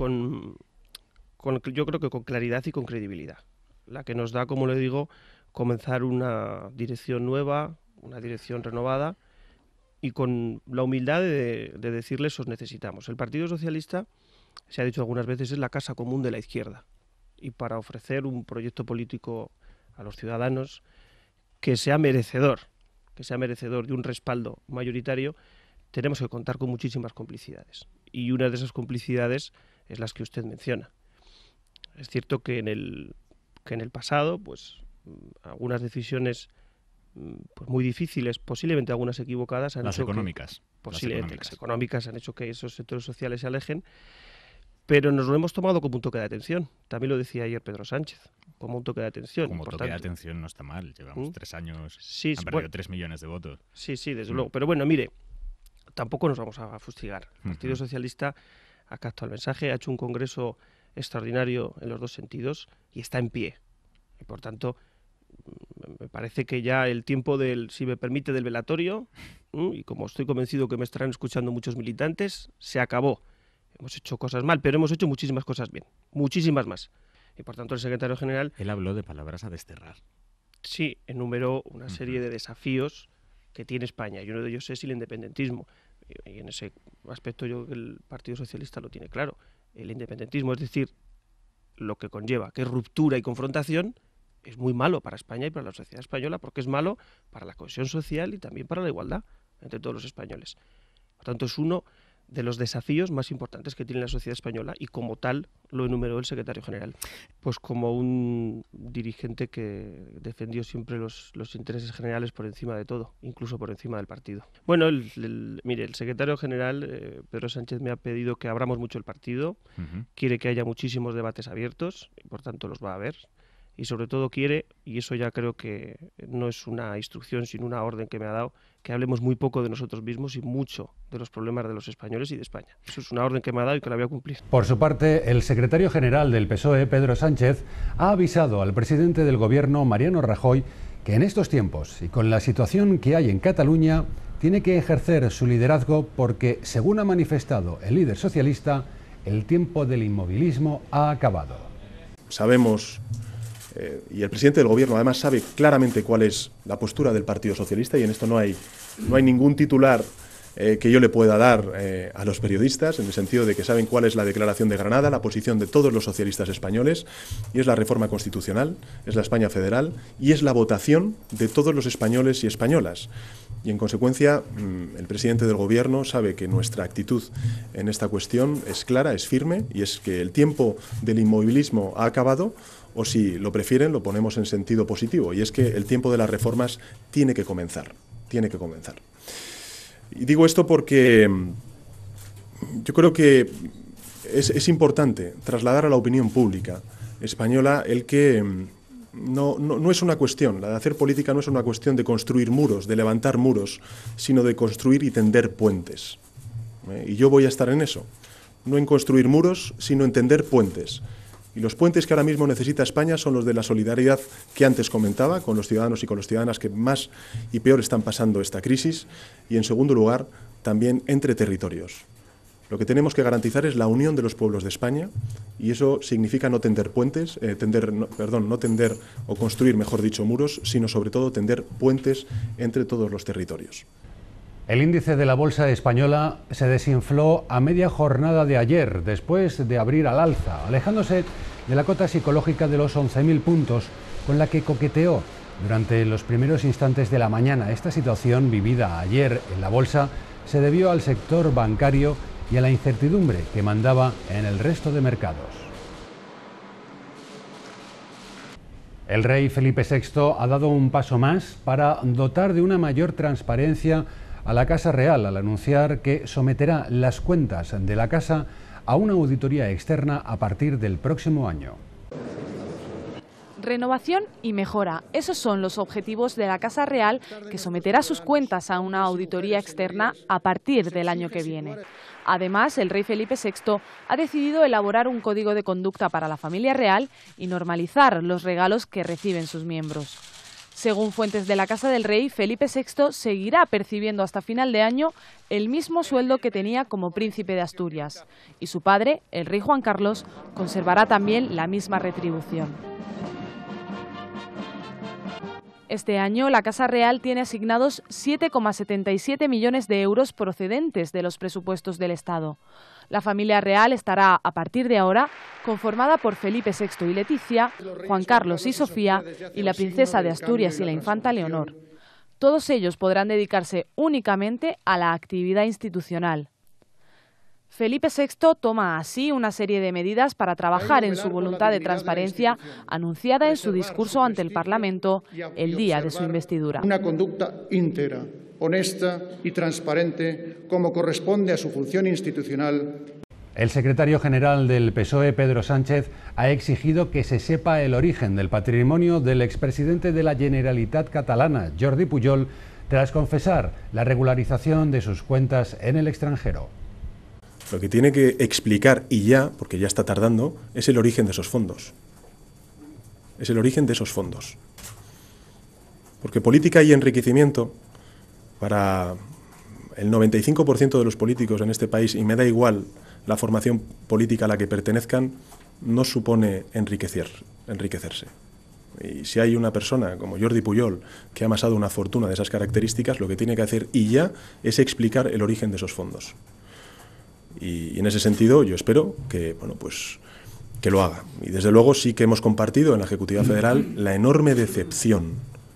yo creo que con claridad y con credibilidad, la que nos da, como le digo, comenzar una dirección nueva, una dirección renovada, y con la humildad de decirles os necesitamos. El Partido Socialista, se ha dicho algunas veces, es la casa común de la izquierda, y para ofrecer un proyecto político a los ciudadanos que sea merecedor de un respaldo mayoritario, tenemos que contar con muchísimas complicidades. Y una de esas complicidades es las que usted menciona. Es cierto que en el pasado, pues algunas decisiones pues muy difíciles, posiblemente algunas equivocadas, han hecho las económicas han hecho que esos sectores sociales se alejen, pero nos lo hemos tomado como un toque de atención. También lo decía ayer Pedro Sánchez, como un toque de atención. Como toque de atención no está mal, llevamos 3 años, han perdido 3 millones de votos. Sí, desde luego, pero bueno, mire, tampoco nos vamos a fustigar. El Partido Socialista ha captado el mensaje, ha hecho un congreso extraordinario en los dos sentidos y está en pie. Y por tanto, me parece que ya el tiempo si me permite, del velatorio, y como estoy convencido que me estarán escuchando muchos militantes, se acabó. Hemos hecho cosas mal, pero hemos hecho muchísimas cosas bien, muchísimas más. Y por tanto el secretario general... Él habló de palabras a desterrar. Sí, enumeró una serie de desafíos que tiene España, y uno de ellos es el independentismo. Y en ese aspecto yo creo que el Partido Socialista lo tiene claro. El independentismo, es decir, lo que conlleva, que es ruptura y confrontación, es muy malo para España y para la sociedad española, porque es malo para la cohesión social y también para la igualdad entre todos los españoles. Por tanto, es uno de los desafíos más importantes que tiene la sociedad española, y como tal lo enumeró el secretario general. Pues como un dirigente que defendió siempre los intereses generales por encima de todo, incluso por encima del partido. Bueno, mire, el secretario general, Pedro Sánchez, me ha pedido que abramos mucho el partido, quiere que haya muchísimos debates abiertos, y por tanto los va a haber. Y sobre todo quiere, y eso ya creo que no es una instrucción sino una orden que me ha dado, que hablemos muy poco de nosotros mismos y mucho de los problemas de los españoles y de España. Eso es una orden que me ha dado y que la voy a cumplir. Por su parte, el secretario general del PSOE, Pedro Sánchez, ha avisado al presidente del Gobierno, Mariano Rajoy, que en estos tiempos y con la situación que hay en Cataluña, tiene que ejercer su liderazgo porque, según ha manifestado el líder socialista, el tiempo del inmovilismo ha acabado. Sabemos... y el presidente del Gobierno además sabe claramente cuál es la postura del Partido Socialista, y en esto no hay ningún titular que yo le pueda dar a los periodistas, en el sentido de que saben cuál es la declaración de Granada, la posición de todos los socialistas españoles, y es la reforma constitucional, es la España federal, y es la votación de todos los españoles y españolas. Y en consecuencia, el presidente del Gobierno sabe que nuestra actitud en esta cuestión es clara, es firme, y es que el tiempo del inmovilismo ha acabado, o si lo prefieren, lo ponemos en sentido positivo, y es que el tiempo de las reformas tiene que comenzar, Y digo esto porque yo creo que es importante trasladar a la opinión pública española el que no es una cuestión, la de hacer política no es una cuestión de construir muros, de levantar muros, sino de construir y tender puentes. Y yo voy a estar en eso, no en construir muros, sino en tender puentes. Y los puentes que ahora mismo necesita España son los de la solidaridad que antes comentaba, con los ciudadanos y con las ciudadanas que más y peor están pasando esta crisis, y en segundo lugar, también entre territorios. Lo que tenemos que garantizar es la unión de los pueblos de España, y eso significa no tender puentes, no tender o construir, mejor dicho, muros, sino sobre todo tender puentes entre todos los territorios. El índice de la bolsa española se desinfló a media jornada de ayer, después de abrir al alza, alejándose de la cota psicológica de los 11.000 puntos, con la que coqueteó durante los primeros instantes de la mañana. Esta situación vivida ayer en la bolsa se debió al sector bancario y a la incertidumbre que mandaba en el resto de mercados. El rey Felipe VI ha dado un paso más para dotar de una mayor transparencia a la Casa Real, al anunciar que someterá las cuentas de la Casa a una auditoría externa a partir del próximo año. Renovación y mejora. Esos son los objetivos de la Casa Real, que someterá sus cuentas a una auditoría externa a partir del año que viene. Además, el rey Felipe VI ha decidido elaborar un código de conducta para la familia real y normalizar los regalos que reciben sus miembros. Según fuentes de la Casa del Rey, Felipe VI seguirá percibiendo hasta final de año el mismo sueldo que tenía como príncipe de Asturias. Y su padre, el rey Juan Carlos, conservará también la misma retribución. Este año, la Casa Real tiene asignados 7,77 millones de euros procedentes de los presupuestos del Estado. La familia real estará, a partir de ahora, conformada por Felipe VI y Leticia, Juan Carlos y Sofía y la princesa de Asturias y la infanta Leonor. Todos ellos podrán dedicarse únicamente a la actividad institucional. Felipe VI toma así una serie de medidas para trabajar en su voluntad de transparencia anunciada en su discurso ante el Parlamento el día de su investidura. Una conducta íntegra, honesta y transparente, como corresponde a su función institucional. El secretario general del PSOE, Pedro Sánchez, ha exigido que se sepa el origen del patrimonio del expresidente de la Generalitat catalana, Jordi Pujol, tras confesar la regularización de sus cuentas en el extranjero. Lo que tiene que explicar, y ya, porque ya está tardando, es el origen de esos fondos. Es el origen de esos fondos. Porque política y enriquecimiento, para el 95% de los políticos en este país, y me da igual la formación política a la que pertenezcan, no supone enriquecerse. Y si hay una persona como Jordi Pujol que ha amasado una fortuna de esas características, lo que tiene que hacer, y ya, es explicar el origen de esos fondos. Y en ese sentido yo espero que, bueno, pues, que lo haga. Y desde luego sí que hemos compartido en la Ejecutiva Federal la enorme decepción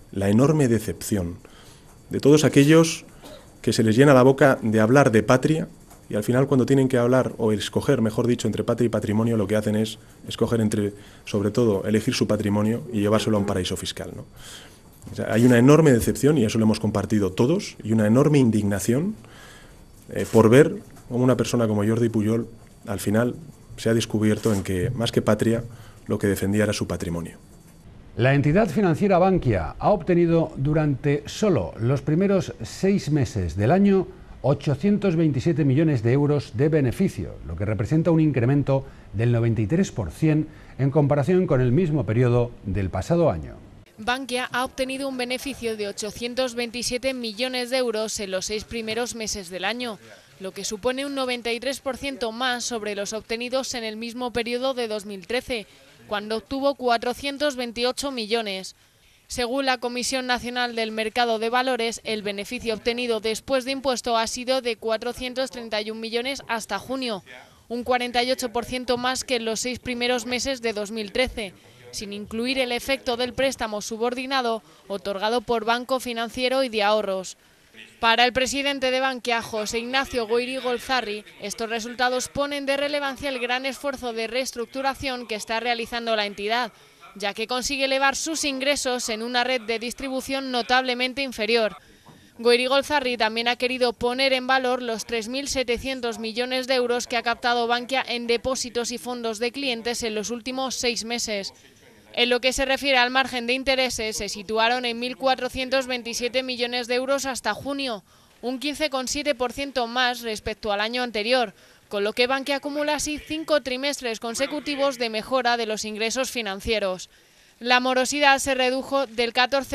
de todos aquellos que se les llena la boca de hablar de patria y al final cuando tienen que hablar o escoger, mejor dicho, entre patria y patrimonio, lo que hacen es escoger entre, sobre todo, elegir su patrimonio y llevárselo a un paraíso fiscal, ¿no? O sea, hay una enorme decepción, y eso lo hemos compartido todos, y una enorme indignación por ver cómo una persona como Jordi Pujol al final se ha descubierto en que, más que patria, lo que defendía era su patrimonio. La entidad financiera Bankia ha obtenido durante solo los primeros 6 meses del año 827 millones de euros de beneficio, lo que representa un incremento del 93% en comparación con el mismo periodo del pasado año. Bankia ha obtenido un beneficio de 827 millones de euros en los 6 primeros meses del año, lo que supone un 93% más sobre los obtenidos en el mismo periodo de 2013, cuando obtuvo 428 millones. Según la Comisión Nacional del Mercado de Valores, el beneficio obtenido después de impuesto ha sido de 431 millones hasta junio, un 48% más que en los 6 primeros meses de 2013, sin incluir el efecto del préstamo subordinado otorgado por Banco Financiero y de Ahorros. Para el presidente de Bankia, José Ignacio Goirigolzarri, estos resultados ponen de relevancia el gran esfuerzo de reestructuración que está realizando la entidad, ya que consigue elevar sus ingresos en una red de distribución notablemente inferior. Goirigolzarri también ha querido poner en valor los 3.700 millones de euros que ha captado Bankia en depósitos y fondos de clientes en los últimos 6 meses. En lo que se refiere al margen de intereses, se situaron en 1.427 millones de euros hasta junio, un 15,7% más respecto al año anterior, con lo que Bankia acumula así 5 trimestres consecutivos de mejora de los ingresos financieros. La morosidad se redujo del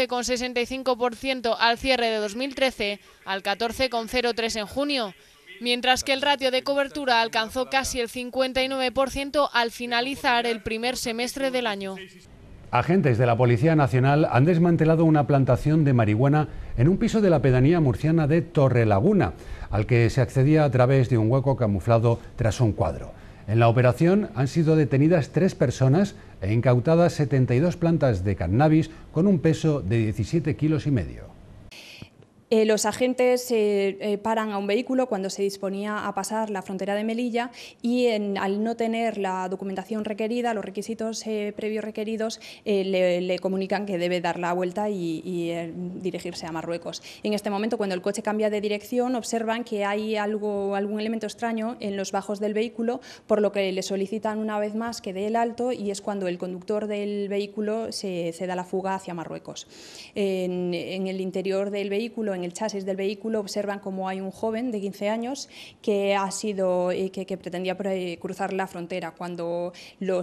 14,65% al cierre de 2013 al 14,03% en junio, mientras que el ratio de cobertura alcanzó casi el 59% al finalizar el primer semestre del año. Agentes de la Policía Nacional han desmantelado una plantación de marihuana en un piso de la pedanía murciana de Torrelaguna, al que se accedía a través de un hueco camuflado tras un cuadro. En la operación han sido detenidas 3 personas e incautadas 72 plantas de cannabis con un peso de 17,5 kilos. Los agentes paran a un vehículo cuando se disponía a pasar la frontera de Melilla y al no tener la documentación requerida, los requisitos previos requeridos, le comunican que debe dar la vuelta y dirigirse a Marruecos. En este momento, cuando el coche cambia de dirección, observan que hay algún elemento extraño en los bajos del vehículo, por lo que le solicitan una vez más que dé el alto, y es cuando el conductor del vehículo se da la fuga hacia Marruecos. En el interior del vehículo, en el chasis del vehículo, observan como hay un joven de 15 años que que pretendía cruzar la frontera. Cuando lo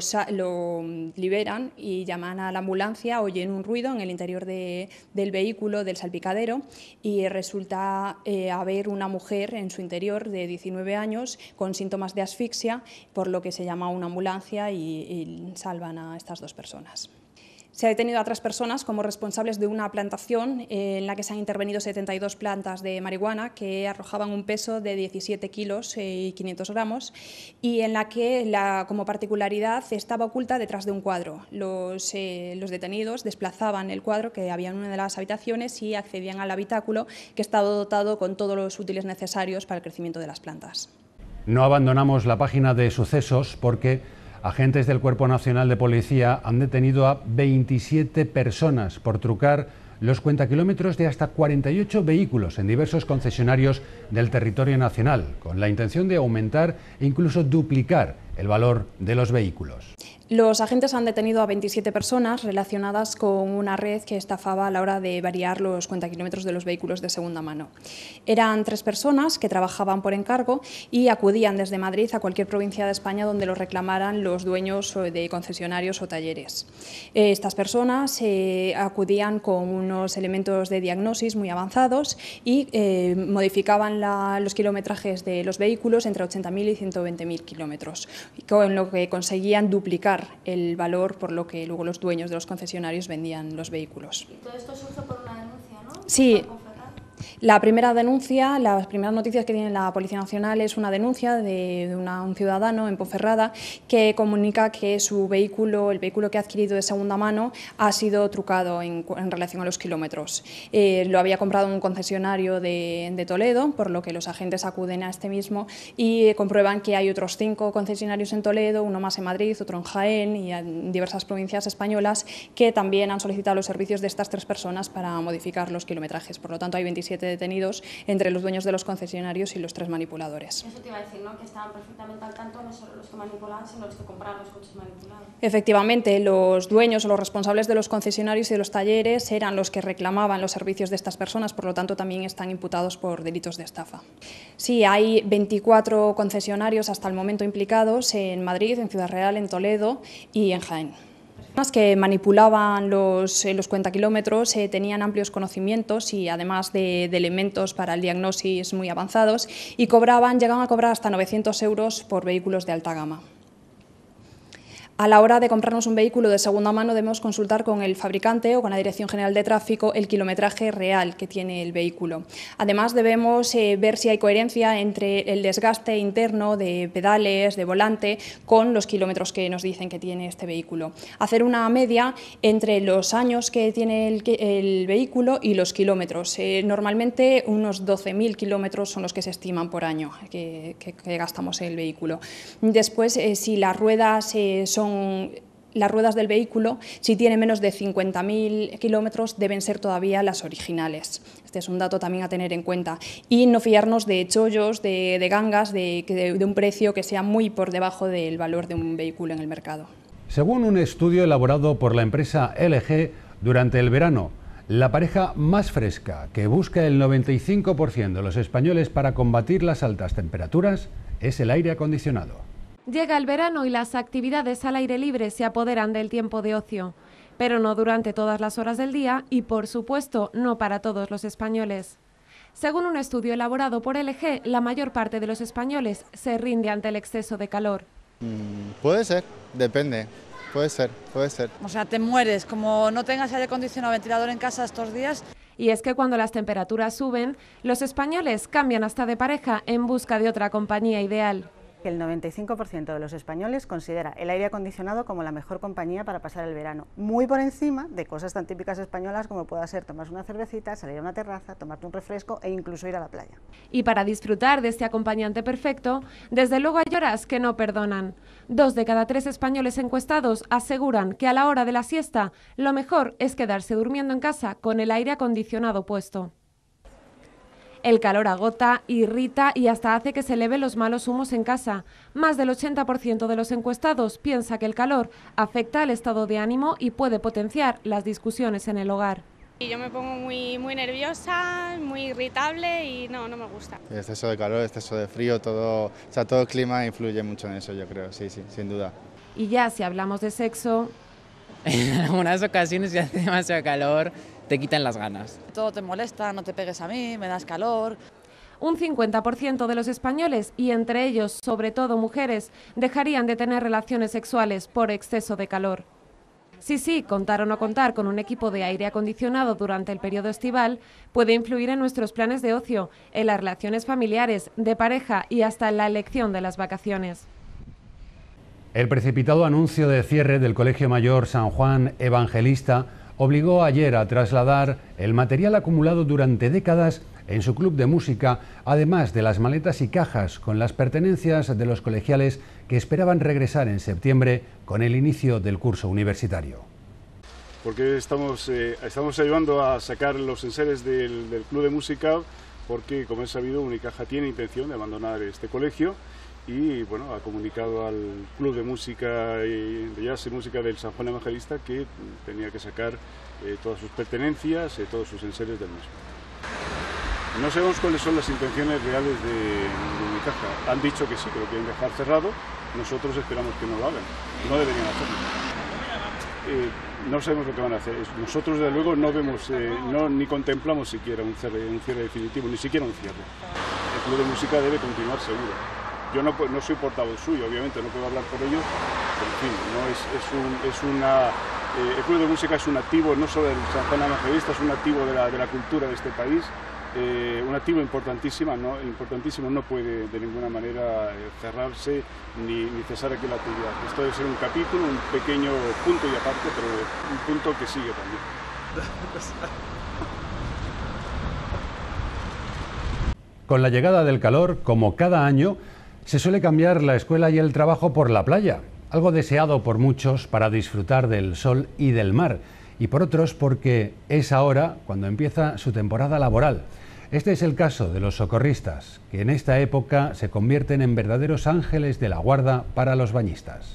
liberan y llaman a la ambulancia, oyen un ruido en el interior del vehículo, del salpicadero, y resulta haber una mujer en su interior de 19 años con síntomas de asfixia, por lo que se llama a una ambulancia y salvan a estas dos personas. Se ha detenido a 3 personas como responsables de una plantación en la que se han intervenido 72 plantas de marihuana que arrojaban un peso de 17 kilos y 500 gramos, y en la que, como particularidad, estaba oculta detrás de un cuadro. Los detenidos desplazaban el cuadro que había en una de las habitaciones y accedían al habitáculo, que estaba dotado con todos los útiles necesarios para el crecimiento de las plantas. No abandonamos la página de sucesos porque agentes del Cuerpo Nacional de Policía han detenido a 27 personas por trucar los cuentakilómetros de hasta 48 vehículos en diversos concesionarios del territorio nacional, con la intención de aumentar e incluso duplicar el valor de los vehículos. Los agentes han detenido a 27 personas relacionadas con una red que estafaba a la hora de variar los cuentakilómetros de los vehículos de segunda mano. Eran 3 personas que trabajaban por encargo y acudían desde Madrid a cualquier provincia de España donde los reclamaran los dueños de concesionarios o talleres. Estas personas acudían con unos elementos de diagnosis muy avanzados y modificaban los kilometrajes de los vehículos entre 80.000 y 120.000 kilómetros, con lo que conseguían duplicar el valor por lo que luego los dueños de los concesionarios vendían los vehículos. Y todo esto surge por una denuncia, ¿no? Sí. La primera denuncia, las primeras noticias que tiene la Policía Nacional es una denuncia de un ciudadano en Ponferrada que comunica que su vehículo, el vehículo que ha adquirido de segunda mano, ha sido trucado en relación a los kilómetros. Lo había comprado en un concesionario de Toledo, por lo que los agentes acuden a este mismo y comprueban que hay otros 5 concesionarios en Toledo, uno más en Madrid, otro en Jaén y en diversas provincias españolas, que también han solicitado los servicios de estas 3 personas para modificar los kilometrajes. Por lo tanto, hay 27 detenidos entre los dueños de los concesionarios y los 3 manipuladores. Eso te iba a decir, ¿no? Que estaban perfectamente al tanto no solo los que manipulaban, sino los que compraban los coches manipulados. Efectivamente, los dueños o los responsables de los concesionarios y de los talleres eran los que reclamaban los servicios de estas personas, por lo tanto también están imputados por delitos de estafa. Sí, hay 24 concesionarios hasta el momento implicados en Madrid, en Ciudad Real, en Toledo y en Jaén. Que manipulaban los cuentakilómetros tenían amplios conocimientos y además de elementos para el diagnosis muy avanzados, y llegaban a cobrar hasta 900 euros por vehículos de alta gama. A la hora de comprarnos un vehículo de segunda mano debemos consultar con el fabricante o con la Dirección General de Tráfico el kilometraje real que tiene el vehículo. Además debemos ver si hay coherencia entre el desgaste interno de pedales, de volante, con los kilómetros que nos dicen que tiene este vehículo. Hacer una media entre los años que tiene el vehículo y los kilómetros. Normalmente unos 12.000 kilómetros son los que se estiman por año que gastamos en el vehículo. Después, si las ruedas las ruedas del vehículo, si tiene menos de 50.000 kilómetros, deben ser todavía las originales. Este es un dato también a tener en cuenta. Y no fiarnos de chollos, de gangas, de un precio que sea muy por debajo del valor de un vehículo en el mercado. Según un estudio elaborado por la empresa LG, durante el verano, la pareja más fresca que busca el 95% de los españoles para combatir las altas temperaturas es el aire acondicionado. Llega el verano y las actividades al aire libre se apoderan del tiempo de ocio, pero no durante todas las horas del día y, por supuesto, no para todos los españoles. Según un estudio elaborado por LG, la mayor parte de los españoles se rinde ante el exceso de calor. Puede ser, depende, puede ser. O sea, te mueres, como no tengas aire acondicionado o ventilador en casa estos días. Y es que cuando las temperaturas suben, los españoles cambian hasta de pareja en busca de otra compañía ideal. que el 95% de los españoles considera el aire acondicionado como la mejor compañía para pasar el verano, muy por encima de cosas tan típicas españolas como pueda ser tomarse una cervecita, salir a una terraza, tomarte un refresco e incluso ir a la playa. Y para disfrutar de este acompañante perfecto, desde luego hay horas que no perdonan. 2 de cada 3 españoles encuestados aseguran que a la hora de la siesta lo mejor es quedarse durmiendo en casa con el aire acondicionado puesto. El calor agota, irrita y hasta hace que se eleven los malos humos en casa. Más del 80% de los encuestados piensa que el calor afecta al estado de ánimo y puede potenciar las discusiones en el hogar. Yo me pongo muy nerviosa, muy irritable y no me gusta. El exceso de calor, exceso de frío, todo el clima influye mucho en eso, yo creo, sí, sin duda. Y ya si hablamos de sexo... En algunas ocasiones, si hace demasiado calor, te quitan las ganas. Todo te molesta, no te pegues a mí, me das calor. Un 50% de los españoles, y entre ellos sobre todo mujeres, dejarían de tener relaciones sexuales por exceso de calor. Sí, contar o no contar con un equipo de aire acondicionado durante el periodo estival puede influir en nuestros planes de ocio, en las relaciones familiares, de pareja y hasta en la elección de las vacaciones. El precipitado anuncio de cierre del Colegio Mayor San Juan Evangelista obligó ayer a trasladar el material acumulado durante décadas en su club de música, además de las maletas y cajas con las pertenencias de los colegiales que esperaban regresar en septiembre con el inicio del curso universitario. Porque estamos ayudando a sacar los enseres del club de música, porque, como es sabido, Unicaja tiene intención de abandonar este colegio y bueno, ha comunicado al club de música de jazz y música del San Juan Evangelista que tenía que sacar todas sus pertenencias, todos sus enseres del mismo. No sabemos cuáles son las intenciones reales de Unicaja. Han dicho que sí, que lo quieren dejar cerrado. Nosotros esperamos que no lo hagan. No deberían hacerlo. No sabemos lo que van a hacer. Nosotros, desde luego, no vemos, ni contemplamos siquiera un cierre definitivo, ni siquiera un cierre. El club de música debe continuar seguro. Yo no soy portavoz suyo, obviamente, no puedo hablar por ellos, pero en fin, el club de música es un activo no solo del San Juan Evangelista, es un activo de la cultura de este país, un activo importantísimo, no puede de ninguna manera cerrarse ni cesar aquí la actividad. Esto debe ser un capítulo, un pequeño punto y aparte, pero un punto que sigue también. Con la llegada del calor, como cada año, se suele cambiar la escuela y el trabajo por la playa, algo deseado por muchos para disfrutar del sol y del mar, y por otros porque es ahora cuando empieza su temporada laboral. Este es el caso de los socorristas, que en esta época se convierten en verdaderos ángeles de la guarda para los bañistas.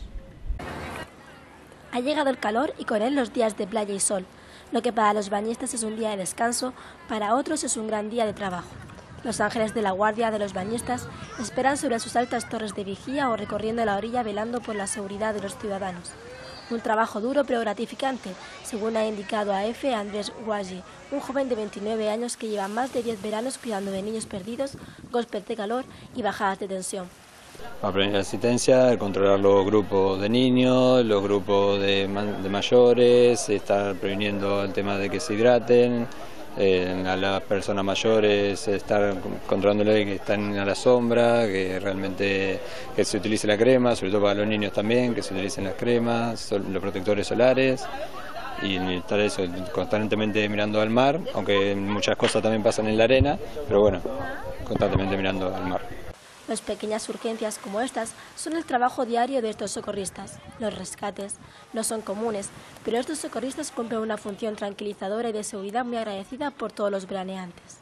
Ha llegado el calor y con él los días de playa y sol. Lo que para los bañistas es un día de descanso, para otros es un gran día de trabajo. Los ángeles de la guardia de los bañistas esperan sobre sus altas torres de vigía o recorriendo la orilla velando por la seguridad de los ciudadanos. Un trabajo duro pero gratificante, según ha indicado a EFE Andrés Guagi, un joven de 29 años que lleva más de 10 veranos cuidando de niños perdidos, golpes de calor y bajadas de tensión. Aprender asistencia, controlar los grupos de niños, los grupos de mayores, estar previniendo el tema de que se hidraten. A las personas mayores estar controlándole que están a la sombra, que realmente que se utilice la crema, sobre todo para los niños también, que se utilicen las cremas, los protectores solares y estar eso, constantemente mirando al mar, aunque muchas cosas también pasan en la arena, pero bueno, constantemente mirando al mar. Las pequeñas urgencias como estas son el trabajo diario de estos socorristas. Los rescates no son comunes, pero estos socorristas cumplen una función tranquilizadora y de seguridad muy agradecida por todos los veraneantes.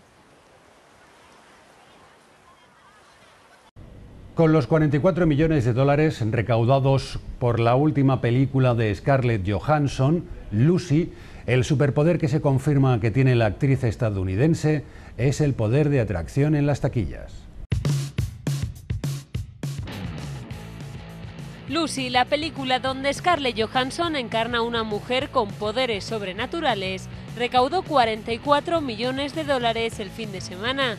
Con los 44 millones de dólares recaudados por la última película de Scarlett Johansson, Lucy, el superpoder que se confirma que tiene la actriz estadounidense es el poder de atracción en las taquillas. Lucy, la película donde Scarlett Johansson encarna a una mujer con poderes sobrenaturales, recaudó 44 millones de dólares el fin de semana,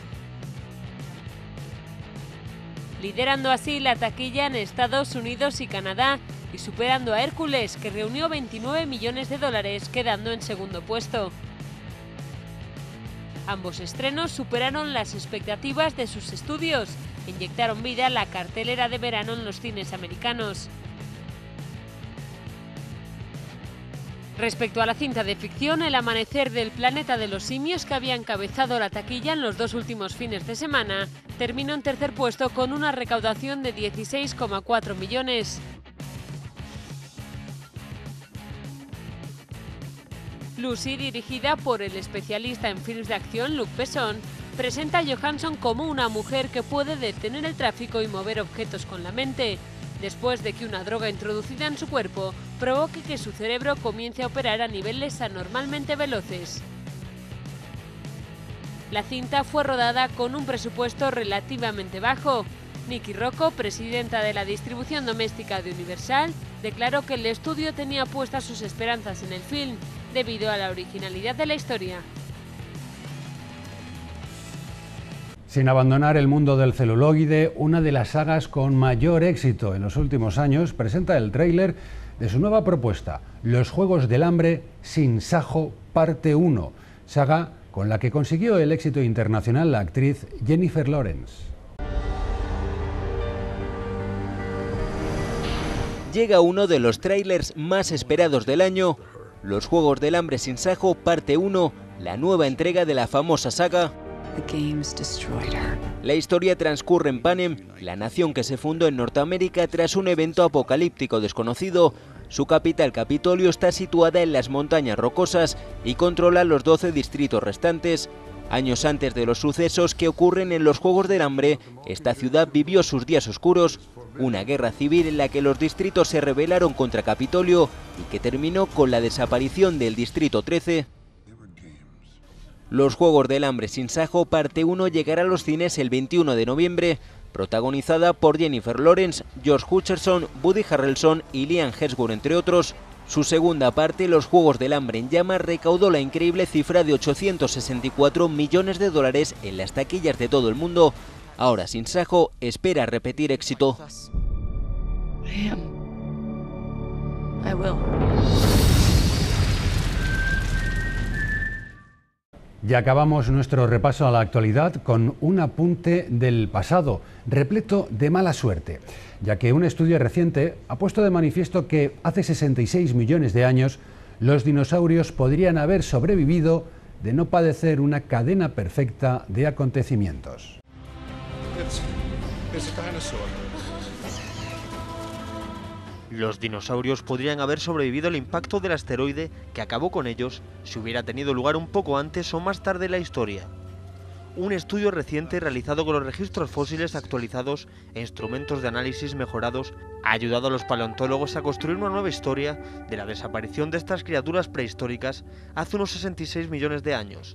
liderando así la taquilla en Estados Unidos y Canadá y superando a Hércules, que reunió 29 millones de dólares, quedando en segundo puesto. Ambos estrenos superaron las expectativas de sus estudios e inyectaron vida a la cartelera de verano en los cines americanos. Respecto a la cinta de ficción El amanecer del planeta de los simios, que había encabezado la taquilla en los 2 últimos fines de semana, terminó en tercer puesto con una recaudación de 16,4 millones. Lucy, dirigida por el especialista en films de acción Luc Besson, presenta a Johansson como una mujer que puede detener el tráfico y mover objetos con la mente, después de que una droga introducida en su cuerpo provoque que su cerebro comience a operar a niveles anormalmente veloces. La cinta fue rodada con un presupuesto relativamente bajo. Nikki Rocco, presidenta de la distribución doméstica de Universal, declaró que el estudio tenía puestas sus esperanzas en el film, debido a la originalidad de la historia. Sin abandonar el mundo del celuloide, una de las sagas con mayor éxito en los últimos años presenta el tráiler de su nueva propuesta, Los Juegos del Hambre sin Sajo, parte 1, saga con la que consiguió el éxito internacional la actriz Jennifer Lawrence. Llega uno de los tráilers más esperados del año, Los Juegos del Hambre sin Sajo, parte 1, la nueva entrega de la famosa saga. La historia transcurre en Panem, la nación que se fundó en Norteamérica tras un evento apocalíptico desconocido. Su capital, Capitolio, está situada en las montañas rocosas y controla los 12 distritos restantes. Años antes de los sucesos que ocurren en los Juegos del Hambre, esta ciudad vivió sus días oscuros, una guerra civil en la que los distritos se rebelaron contra Capitolio y que terminó con la desaparición del Distrito 13. Los Juegos del Hambre sin Sajo, parte 1, llegará a los cines el 21 de noviembre, protagonizada por Jennifer Lawrence, Josh Hutcherson, Woody Harrelson y Liam Hemsworth, entre otros. Su segunda parte, Los Juegos del Hambre en llamas, recaudó la increíble cifra de 864 millones de dólares en las taquillas de todo el mundo. Ahora Sin Sajo espera repetir éxito. Y acabamos nuestro repaso a la actualidad con un apunte del pasado, repleto de mala suerte, ya que un estudio reciente ha puesto de manifiesto que hace 66 millones de años los dinosaurios podrían haber sobrevivido de no padecer una cadena perfecta de acontecimientos. Los dinosaurios podrían haber sobrevivido al impacto del asteroide que acabó con ellos si hubiera tenido lugar un poco antes o más tarde en la historia. Un estudio reciente realizado con los registros fósiles actualizados e instrumentos de análisis mejorados ha ayudado a los paleontólogos a construir una nueva historia de la desaparición de estas criaturas prehistóricas hace unos 66 millones de años.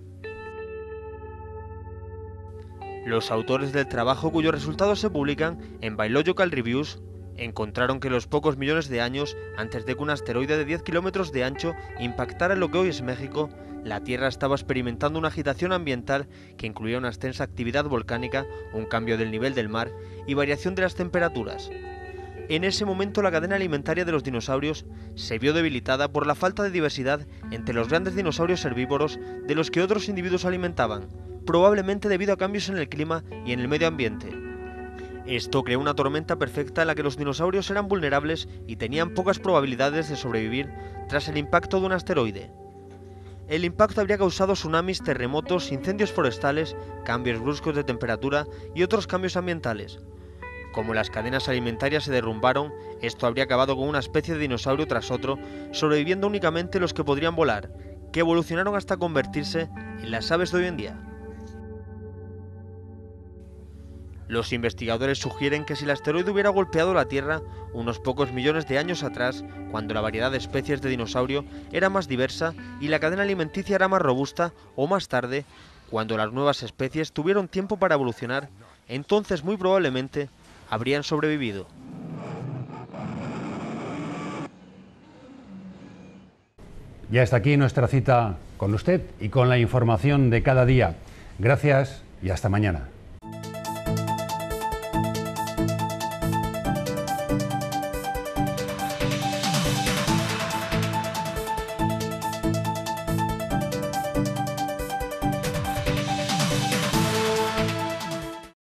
Los autores del trabajo, cuyos resultados se publican en Biological Reviews, encontraron que los pocos millones de años antes de que un asteroide de 10 kilómetros de ancho impactara en lo que hoy es México, la Tierra estaba experimentando una agitación ambiental que incluía una extensa actividad volcánica, un cambio del nivel del mar y variación de las temperaturas. En ese momento la cadena alimentaria de los dinosaurios se vio debilitada por la falta de diversidad entre los grandes dinosaurios herbívoros de los que otros individuos se alimentaban, probablemente debido a cambios en el clima y en el medio ambiente. Esto creó una tormenta perfecta en la que los dinosaurios eran vulnerables y tenían pocas probabilidades de sobrevivir tras el impacto de un asteroide. El impacto habría causado tsunamis, terremotos, incendios forestales, cambios bruscos de temperatura y otros cambios ambientales. Como las cadenas alimentarias se derrumbaron, esto habría acabado con una especie de dinosaurio tras otro, sobreviviendo únicamente los que podrían volar, que evolucionaron hasta convertirse en las aves de hoy en día. Los investigadores sugieren que si el asteroide hubiera golpeado la Tierra unos pocos millones de años atrás, cuando la variedad de especies de dinosaurio era más diversa y la cadena alimenticia era más robusta, o más tarde, cuando las nuevas especies tuvieron tiempo para evolucionar, entonces muy probablemente habrían sobrevivido. Ya está aquí nuestra cita con usted y con la información de cada día. Gracias y hasta mañana.